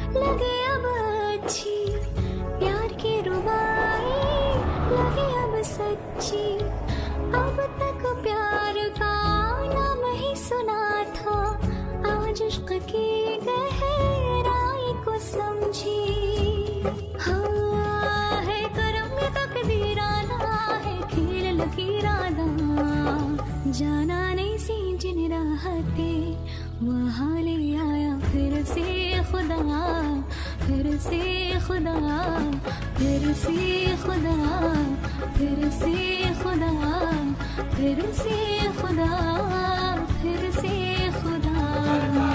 लगे अब अच्छी, प्यार की रुबाई लगे अब सच्ची। अब तक प्यार का नाम ही सुना था, आज इश्क की गहराई को समझी। हाँ है करम में तकदीराना, है खेल लकीराना, जाना नहीं सी जिन राहते वहाँ ले आया फिर से खुदा, फिर से खुदा, फिर से खुदा, फिर से खुदा, फिर से खुदा, फिर से खुदा।